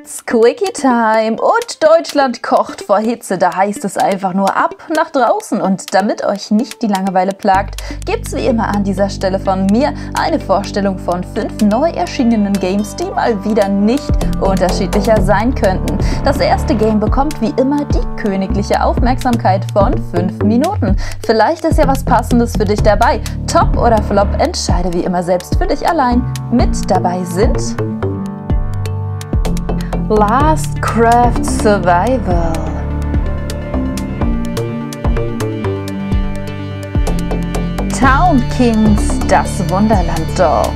It's Quickie Time und Deutschland kocht vor Hitze. Da heißt es einfach nur ab nach draußen. Und damit euch nicht die Langeweile plagt, gibt's wie immer an dieser Stelle von mir eine Vorstellung von 5 neu erschienenen Games, die mal wieder nicht unterschiedlicher sein könnten. Das erste Game bekommt wie immer die königliche Aufmerksamkeit von 5 Minuten. Vielleicht ist ja was Passendes für dich dabei. Top oder Flop, entscheide wie immer selbst für dich allein. Mit dabei sind Last Craft Survival, Town Kings, das Wunderlanddorf,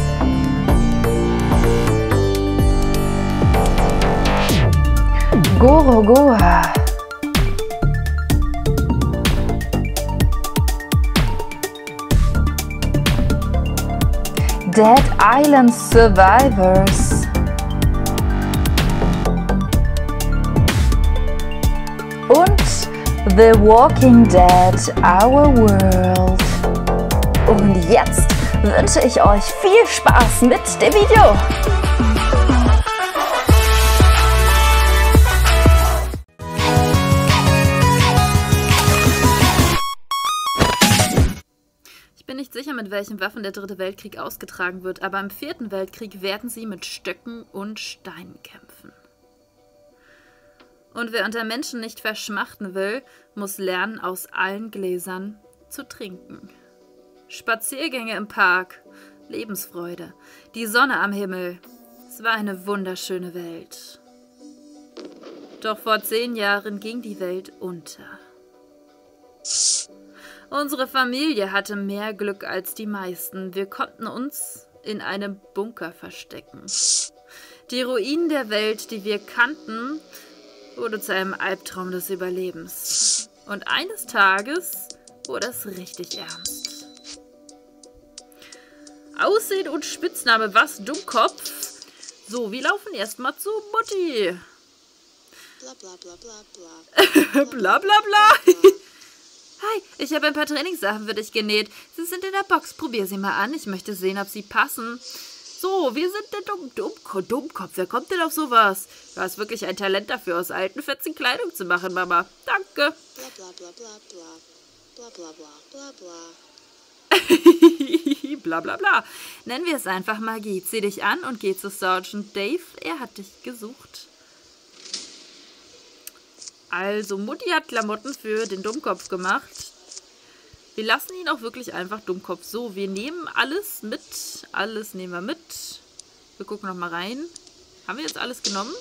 Gorogoa, Dead Island Survivors und The Walking Dead, Our World. Und jetzt wünsche ich euch viel Spaß mit dem Video. Ich bin nicht sicher, mit welchen Waffen der Dritte Weltkrieg ausgetragen wird, aber im Vierten Weltkrieg werden sie mit Stöcken und Steinen kämpfen. Und wer unter Menschen nicht verschmachten will, muss lernen, aus allen Gläsern zu trinken. Spaziergänge im Park, Lebensfreude, die Sonne am Himmel. Es war eine wunderschöne Welt. Doch vor 10 Jahren ging die Welt unter. Unsere Familie hatte mehr Glück als die meisten. Wir konnten uns in einem Bunker verstecken. Die Ruinen der Welt, die wir kannten, wurde zu einem Albtraum des Überlebens. Und eines Tages wurde es richtig ernst. Aussehen und Spitzname, was, Dummkopf? So, wir laufen erstmal zu Mutti. Bla bla bla bla bla. Bla bla bla. Hi, ich habe ein paar Trainingssachen für dich genäht. Sie sind in der Box. Probier sie mal an. Ich möchte sehen, ob sie passen. So, wir sind der Dummkopf. Wer kommt denn auf sowas? Du hast wirklich ein Talent dafür, aus alten Fetzen Kleidung zu machen, Mama. Danke. Bla bla bla bla bla. Bla bla bla bla bla. Bla bla bla. Nennen wir es einfach Magie. Zieh dich an und geh zu Sergeant Dave. Er hat dich gesucht. Also, Mutti hat Klamotten für den Dummkopf gemacht. Wir lassen ihn auch wirklich einfach Dummkopf. So, wir nehmen alles mit. Alles nehmen wir mit. Wir gucken noch mal rein. Haben wir jetzt alles genommen?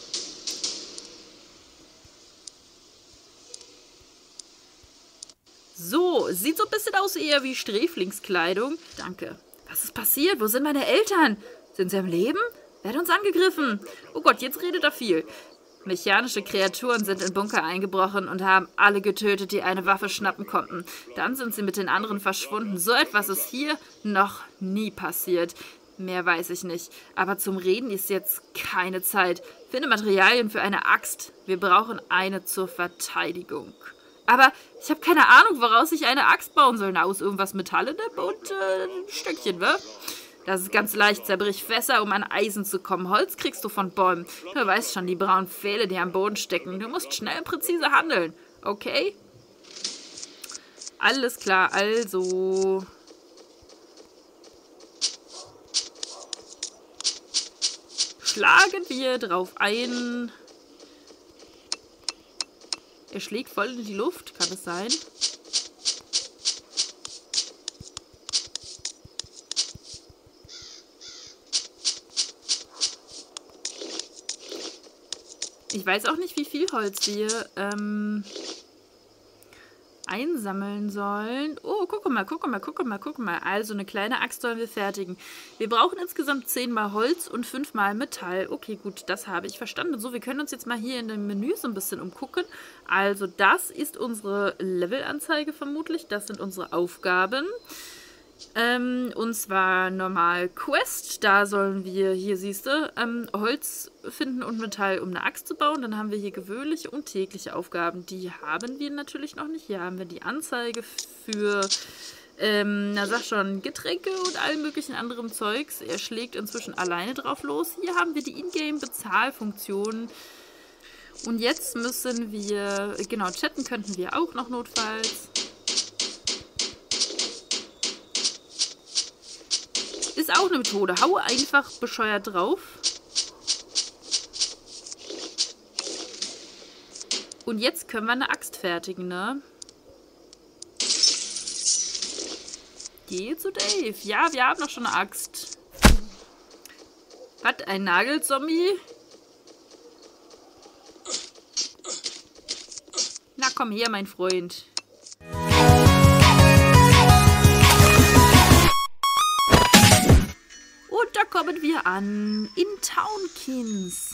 So, sieht so ein bisschen aus eher wie Sträflingskleidung. Danke. Was ist passiert? Wo sind meine Eltern? Sind sie am Leben? Wer hat uns angegriffen? Oh Gott, jetzt redet er viel. Mechanische Kreaturen sind in Bunker eingebrochen und haben alle getötet, die eine Waffe schnappen konnten. Dann sind sie mit den anderen verschwunden. So etwas ist hier noch nie passiert. Mehr weiß ich nicht. Aber zum Reden ist jetzt keine Zeit. Finde Materialien für eine Axt. Wir brauchen eine zur Verteidigung. Aber ich habe keine Ahnung, woraus ich eine Axt bauen soll. Na, aus irgendwas Metallenem und ein Stückchen, wa? Das ist ganz leicht. Zerbrich Fässer, um an Eisen zu kommen. Holz kriegst du von Bäumen. Du weißt schon, die braunen Pfähle, die am Boden stecken. Du musst schnell und präzise handeln. Okay? Alles klar, also. Schlagen wir drauf ein. Er schlägt voll in die Luft. Kann es sein? Ich weiß auch nicht, wie viel Holz wir einsammeln sollen. Oh, guck mal. Also eine kleine Axt sollen wir fertigen. Wir brauchen insgesamt 10 mal Holz und 5 mal Metall. Okay, gut, das habe ich verstanden. So, wir können uns jetzt mal hier in dem Menü so ein bisschen umgucken. Also das ist unsere Levelanzeige vermutlich. Das sind unsere Aufgaben. Und zwar normal Quest. Da sollen wir, hier siehst du, Holz finden und Metall, um eine Axt zu bauen. Dann haben wir hier gewöhnliche und tägliche Aufgaben. Die haben wir natürlich noch nicht. Hier haben wir die Anzeige für Na sag schon, Getränke und allem möglichen anderem Zeugs. Er schlägt inzwischen alleine drauf los. Hier haben wir die Ingame-Bezahlfunktion. Und jetzt müssen wir, genau, chatten könnten wir auch noch notfalls. Ist auch eine Methode. Hau einfach bescheuert drauf. Und jetzt können wir eine Axt fertigen, ne? Geh zu Dave. Ja, wir haben noch schon eine Axt. Hat ein Nagelzombie? Na komm her, mein Freund. Und da kommen wir an. In Townkins.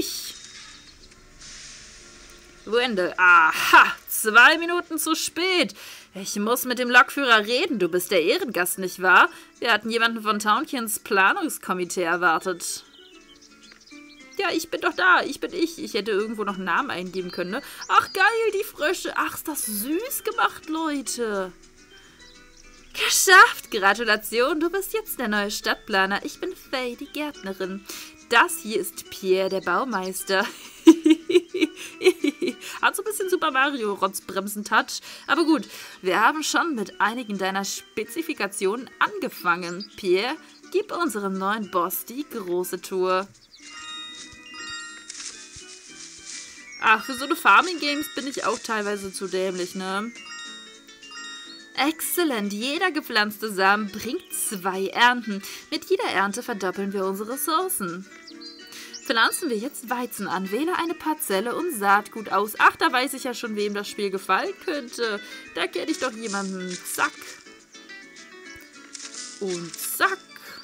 Wendell. Aha, 2 Minuten zu spät. Ich muss mit dem Lokführer reden. Du bist der Ehrengast, nicht wahr? Wir hatten jemanden von Townkins Planungskomitee erwartet. Ja, ich bin doch da. Ich bin ich. Ich hätte irgendwo noch einen Namen eingeben können, ne? Ach, geil, die Frösche. Ach, ist das süß gemacht, Leute. Geschafft. Gratulation, du bist jetzt der neue Stadtplaner. Ich bin Faye, die Gärtnerin. Das hier ist Pierre, der Baumeister. Hat so ein bisschen Super Mario Rotzbremsen-Touch. Aber gut, wir haben schon mit einigen deiner Spezifikationen angefangen. Pierre, gib unserem neuen Boss die große Tour. Ach, für so eine Farming-Games bin ich auch teilweise zu dämlich, ne? Exzellent. Jeder gepflanzte Samen bringt 2 Ernten. Mit jeder Ernte verdoppeln wir unsere Ressourcen. Pflanzen wir jetzt Weizen an, wähle eine Parzelle und Saatgut aus. Ach, da weiß ich ja schon, wem das Spiel gefallen könnte. Da kenne ich doch jemanden. Zack. Und zack.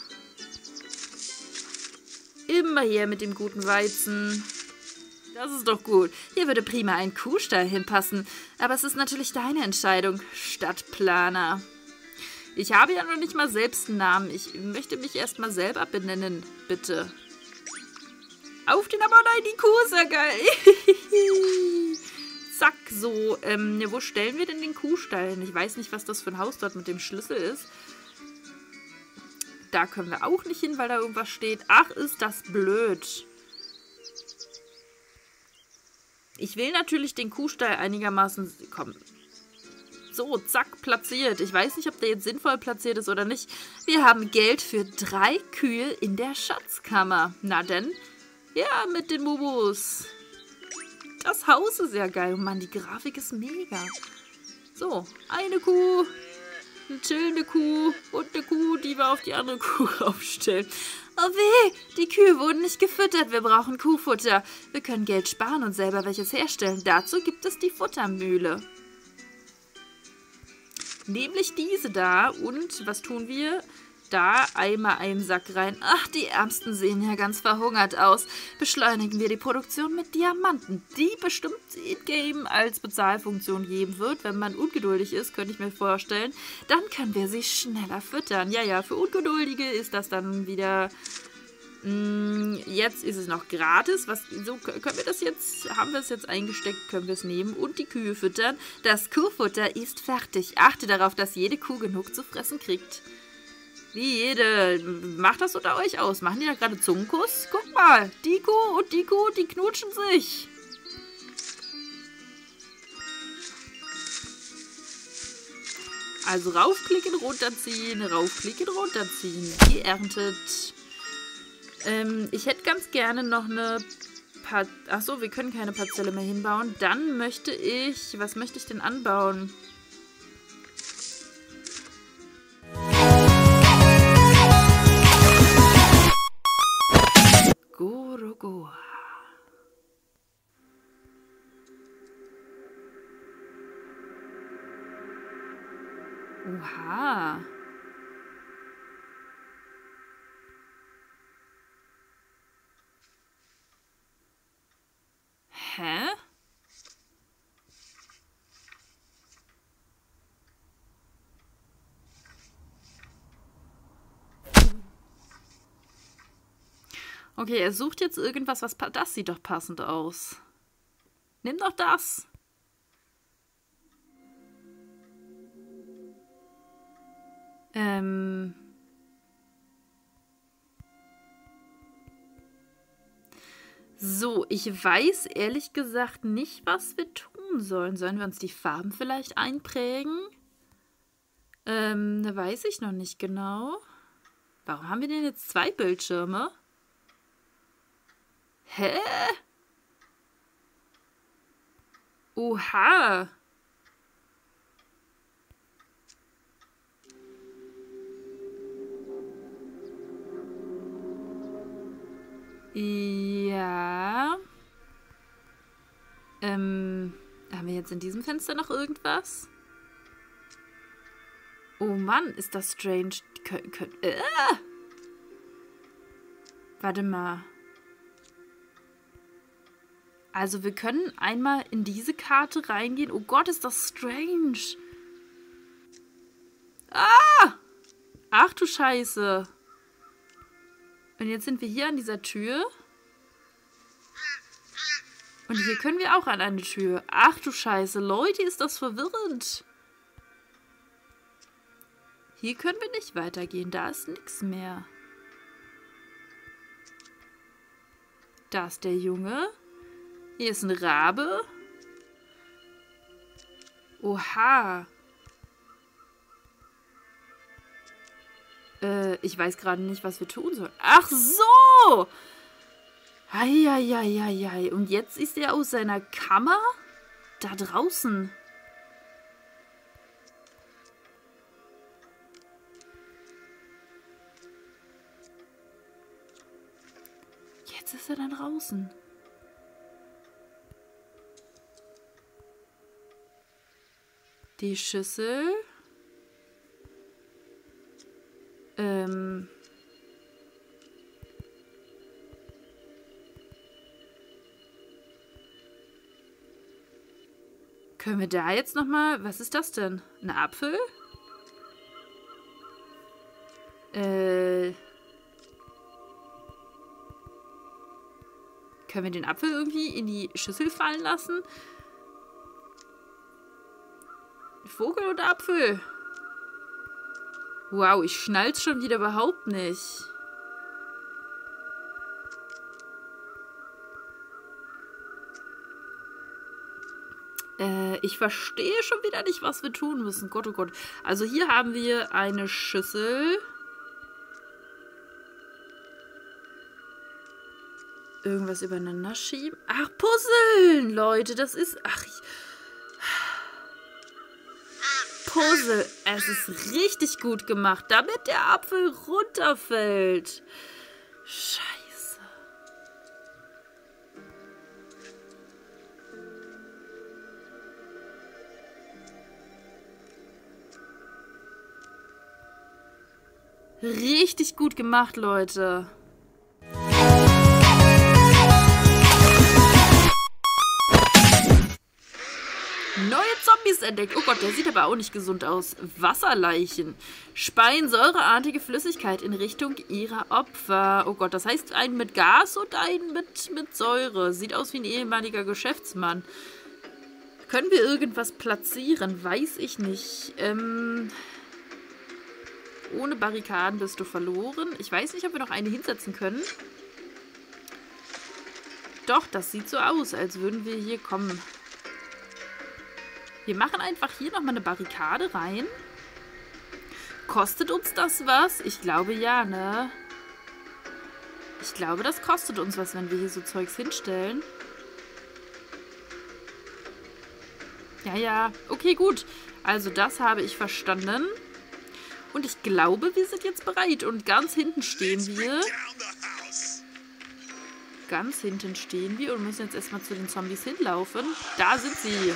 Immer her mit dem guten Weizen. Das ist doch gut. Hier würde prima ein Kuhstall hinpassen. Aber es ist natürlich deine Entscheidung, Stadtplaner. Ich habe ja noch nicht mal selbst einen Namen. Ich möchte mich erstmal selber benennen, bitte. Auf den aber nein, die Kuh ist ja geil. Zack, so. Wo stellen wir denn den Kuhstall hin? Ich weiß nicht, was das für ein Haus dort mit dem Schlüssel ist. Da können wir auch nicht hin, weil da irgendwas steht. Ach, ist das blöd. Ich will natürlich den Kuhstall einigermaßen... Komm. So, zack, platziert. Ich weiß nicht, ob der jetzt sinnvoll platziert ist oder nicht. Wir haben Geld für 3 Kühe in der Schatzkammer. Na denn... Ja, mit den Mubus. Das Haus ist ja geil. Mann, die Grafik ist mega. So, eine Kuh, eine chillende Kuh und eine Kuh, die wir auf die andere Kuh raufstellen. Oh weh, die Kühe wurden nicht gefüttert. Wir brauchen Kuhfutter. Wir können Geld sparen und selber welches herstellen. Dazu gibt es die Futtermühle. Nämlich diese da. Und was tun wir? Da einmal einen Sack rein. Ach, die Ärmsten sehen ja ganz verhungert aus. Beschleunigen wir die Produktion mit Diamanten, die bestimmt in-game als Bezahlfunktion geben wird. Wenn man ungeduldig ist, könnte ich mir vorstellen, dann können wir sie schneller füttern. Ja, für Ungeduldige ist das dann wieder... Jetzt ist es noch gratis. So können wir das jetzt... Haben wir es jetzt eingesteckt, können wir es nehmen und die Kühe füttern. Das Kuhfutter ist fertig. Achte darauf, dass jede Kuh genug zu fressen kriegt. Wie jede. Macht das unter euch aus? Machen die da gerade Zungenkuss? Guck mal, die Kuh und die Kuh, die knutschen sich. Also raufklicken, runterziehen, raufklicken, runterziehen. Geerntet. Ich hätte ganz gerne noch eine... Achso, wir können keine Parzelle mehr hinbauen. Dann möchte ich... Was möchte ich denn anbauen? Gorogoa. Oha. Hä? Okay, er sucht jetzt irgendwas, was... Das sieht doch passend aus. Nimm doch das. So, ich weiß ehrlich gesagt nicht, was wir tun sollen. Sollen wir uns die Farben vielleicht einprägen? Weiß ich noch nicht genau. Warum haben wir denn jetzt 2 Bildschirme? Hä? Oha. Ja. Haben wir jetzt in diesem Fenster noch irgendwas? Oh Mann, ist das strange. Warte mal. Also wir können einmal in diese Karte reingehen. Oh Gott, ist das strange. Ah! Ach du Scheiße. Und jetzt sind wir hier an dieser Tür. Und hier können wir auch an eine Tür. Ach du Scheiße. Leute, ist das verwirrend. Hier können wir nicht weitergehen. Da ist nichts mehr. Da ist der Junge. Hier ist ein Rabe. Oha. Ich weiß gerade nicht, was wir tun sollen. Ach so! Eieieiei. Und jetzt ist er aus seiner Kammer da draußen. Jetzt ist er da draußen. Die Schüssel. Können wir da jetzt nochmal... Was ist das denn? Ein Apfel? Können wir den Apfel irgendwie in die Schüssel fallen lassen? Vogel oder Apfel? Wow, ich schnall's schon wieder überhaupt nicht. Ich verstehe schon wieder nicht, was wir tun müssen. Gott, oh Gott. Also hier haben wir eine Schüssel. Irgendwas übereinander schieben. Ach, Puzzeln, Leute. Das ist... Ach, Puzzle. Es ist richtig gut gemacht, damit der Apfel runterfällt. Scheiße. Richtig gut gemacht, Leute. Neue Zombies entdeckt. Oh Gott, der sieht aber auch nicht gesund aus. Wasserleichen. Speien säureartige Flüssigkeit in Richtung ihrer Opfer. Oh Gott, das heißt einen mit Gas und einen mit Säure. Sieht aus wie ein ehemaliger Geschäftsmann. Können wir irgendwas platzieren? Weiß ich nicht. Ohne Barrikaden bist du verloren. Ich weiß nicht, ob wir noch eine hinsetzen können. Doch, das sieht so aus, als würden wir hier kommen. Wir machen einfach hier nochmal eine Barrikade rein. Kostet uns das was? Ich glaube ja, ne? Ich glaube, das kostet uns was, wenn wir hier so Zeugs hinstellen. Ja. Okay, gut. Also das habe ich verstanden. Und ich glaube, wir sind jetzt bereit. Und ganz hinten stehen wir. Ganz hinten stehen wir und müssen jetzt erstmal zu den Zombies hinlaufen. Da sind sie.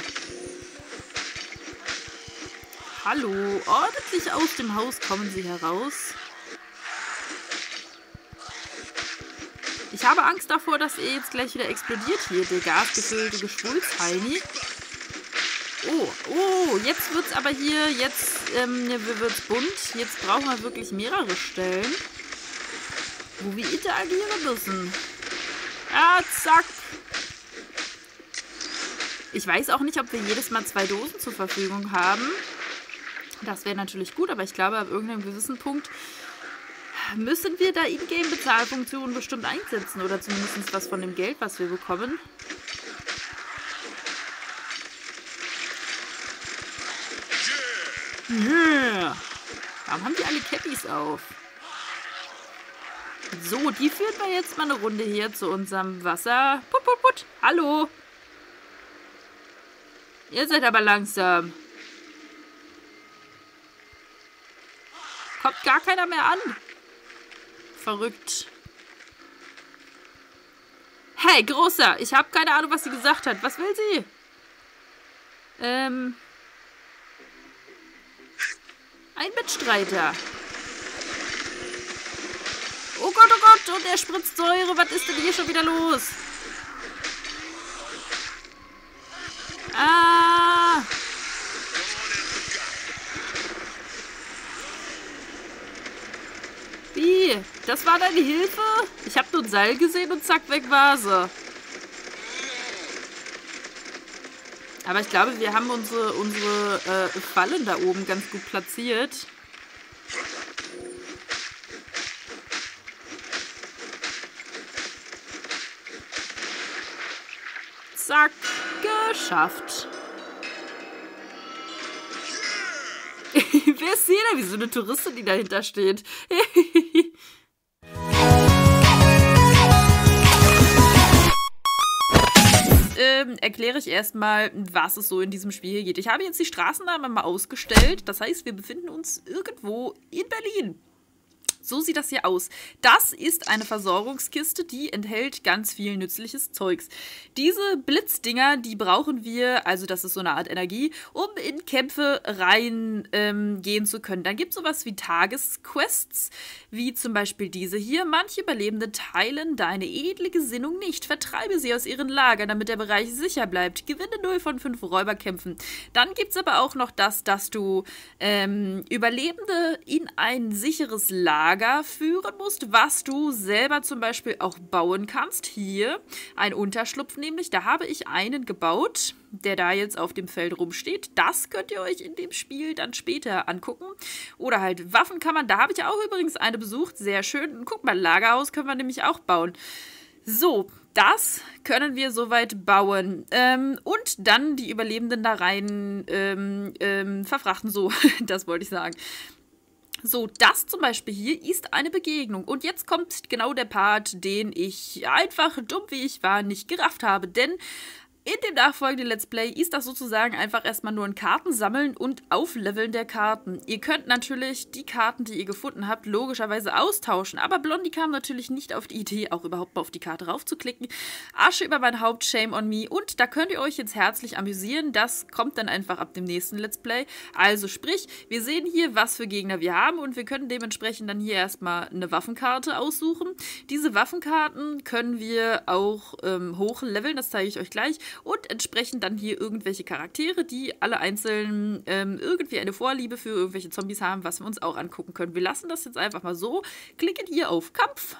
Hallo. Ordentlich aus dem Haus kommen sie heraus. Ich habe Angst davor, dass er jetzt gleich wieder explodiert hier. Der gasgefüllte Geschwulstheini. Oh, jetzt wird's aber hier, jetzt wird's bunt. Jetzt brauchen wir wirklich mehrere Stellen, wo wir interagieren müssen. Ah, zack. Ich weiß auch nicht, ob wir jedes Mal 2 Dosen zur Verfügung haben. Das wäre natürlich gut, aber ich glaube, ab irgendeinem gewissen Punkt müssen wir da Ingame-Bezahlfunktionen bestimmt einsetzen. Oder zumindest was von dem Geld, was wir bekommen. Yeah. Warum haben die alle Cappies auf? So, die führen wir jetzt mal eine Runde hier zu unserem Wasser. Put, put, put. Hallo. Ihr seid aber langsam. Kommt gar keiner mehr an. Verrückt. Hey, Großer. Ich habe keine Ahnung, was sie gesagt hat. Was will sie? Ein Mitstreiter. Oh Gott, und er spritzt Säure. Was ist denn hier schon wieder los? Ah. Wie? Das war deine Hilfe? Ich habe nur ein Seil gesehen und zack, weg war sie. Aber ich glaube, wir haben unsere Fallen da oben ganz gut platziert. Zack, geschafft. Wer ist sie da? Wie so eine Touristin, die dahinter steht. Erkläre ich erstmal, was es so in diesem Spiel hier geht. Ich habe jetzt die Straßennamen mal ausgestellt. Das heißt, wir befinden uns irgendwo in Berlin. So sieht das hier aus. Das ist eine Versorgungskiste, die enthält ganz viel nützliches Zeugs. Diese Blitzdinger, die brauchen wir, also das ist so eine Art Energie, um in Kämpfe reingehen zu können. Dann gibt es sowas wie Tagesquests, wie zum Beispiel diese hier. Manche Überlebende teilen deine edle Gesinnung nicht. Vertreibe sie aus ihren Lagern, damit der Bereich sicher bleibt. Gewinne 0 von 5 Räuberkämpfen. Dann gibt es aber auch noch das, dass du Überlebende in ein sicheres Lager führen musst, was du selber zum Beispiel auch bauen kannst. Hier ein Unterschlupf nämlich, da habe ich einen gebaut, der da jetzt auf dem Feld rumsteht. Das könnt ihr euch in dem Spiel dann später angucken. Oder halt Waffenkammern, da habe ich auch übrigens eine besucht, sehr schön. Guck mal, Lagerhaus können wir nämlich auch bauen. So, das können wir soweit bauen. Und dann die Überlebenden da rein verfrachten, so, das wollte ich sagen. So, das zum Beispiel hier ist eine Begegnung. Und jetzt kommt genau der Part, den ich einfach, dumm wie ich war, nicht gerafft habe. Denn in dem nachfolgenden Let's Play ist das sozusagen einfach erstmal nur ein Kartensammeln und Aufleveln der Karten. Ihr könnt natürlich die Karten, die ihr gefunden habt, logischerweise austauschen. Aber Blondie kam natürlich nicht auf die Idee, auch überhaupt mal auf die Karte raufzuklicken. Asche über mein Haupt, shame on me. Und da könnt ihr euch jetzt herzlich amüsieren. Das kommt dann einfach ab dem nächsten Let's Play. Also sprich, wir sehen hier, was für Gegner wir haben. Und wir können dementsprechend dann hier erstmal eine Waffenkarte aussuchen. Diese Waffenkarten können wir auch hochleveln. Das zeige ich euch gleich. Und entsprechend dann hier irgendwelche Charaktere, die alle einzeln irgendwie eine Vorliebe für irgendwelche Zombies haben, was wir uns auch angucken können. Wir lassen das jetzt einfach mal so. Klicken hier auf Kampf.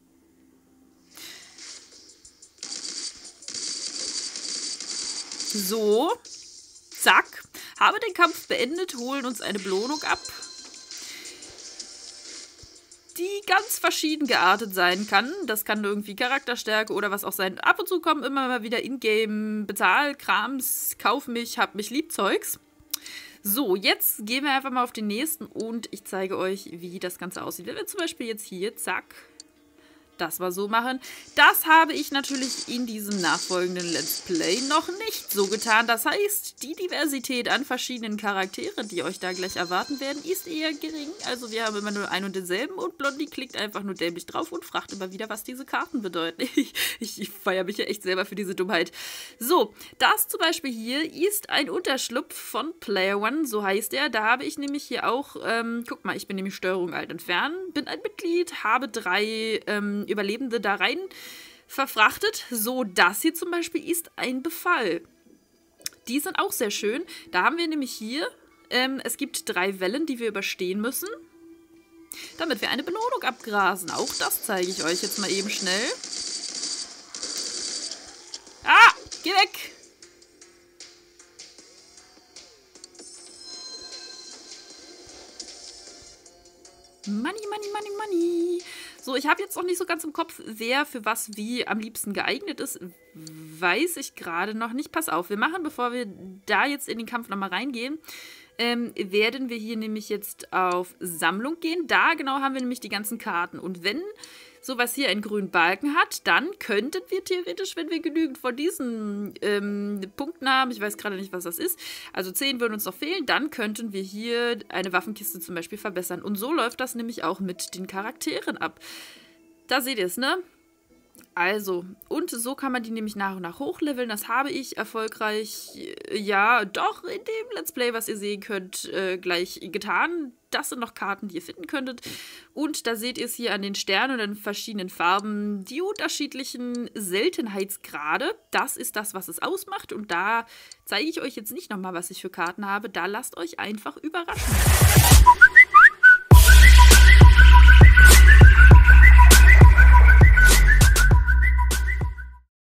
So. Zack. Habe den Kampf beendet, holen uns eine Belohnung ab, die ganz verschieden geartet sein kann. Das kann irgendwie Charakterstärke oder was auch sein. Ab und zu kommen immer mal wieder Ingame-Bezahlkrams, kauf mich, hab mich lieb Zeugs. So, jetzt gehen wir einfach mal auf den nächsten und ich zeige euch, wie das Ganze aussieht. Wenn wir zum Beispiel jetzt hier, zack, das mal so machen. Das habe ich natürlich in diesem nachfolgenden Let's Play noch nicht so getan. Das heißt, die Diversität an verschiedenen Charakteren, die euch da gleich erwarten werden, ist eher gering. Also wir haben immer nur einen und denselben und Blondie klickt einfach nur dämlich drauf und fragt immer wieder, was diese Karten bedeuten. Ich feiere mich ja echt selber für diese Dummheit. So, das zum Beispiel hier ist ein Unterschlupf von Player One, so heißt er. Da habe ich nämlich hier auch, guck mal, ich bin nämlich Steuerung Alt entfernen, bin ein Mitglied, habe 3 Überlebende da rein verfrachtet. So, das hier zum Beispiel ist ein Befall. Die sind auch sehr schön. Da haben wir nämlich hier, es gibt 3 Wellen, die wir überstehen müssen, damit wir eine Belohnung abgrasen. Auch das zeige ich euch jetzt mal eben schnell. Ah, geh weg! Money, money, money, money. So, ich habe jetzt noch nicht so ganz im Kopf, wer für was wie am liebsten geeignet ist. Weiß ich gerade noch nicht. Pass auf, wir machen, bevor wir da jetzt in den Kampf nochmal reingehen, werden wir hier nämlich jetzt auf Sammlung gehen. Da genau haben wir nämlich die ganzen Karten. Und wenn sowas hier einen grünen Balken hat, dann könnten wir theoretisch, wenn wir genügend von diesen Punkten haben, ich weiß gerade nicht, was das ist, also 10 würden uns noch fehlen, dann könnten wir hier eine Waffenkiste zum Beispiel verbessern. Und so läuft das nämlich auch mit den Charakteren ab. Da seht ihr es, ne? Also, und so kann man die nämlich nach und nach hochleveln. Das habe ich erfolgreich, ja, doch in dem Let's Play, was ihr sehen könnt, gleich getan. Das sind noch Karten, die ihr finden könntet. Und da seht ihr es hier an den Sternen und den verschiedenen Farben, die unterschiedlichen Seltenheitsgrade. Das ist das, was es ausmacht. Und da zeige ich euch jetzt nicht nochmal, was ich für Karten habe. Da lasst euch einfach überraschen.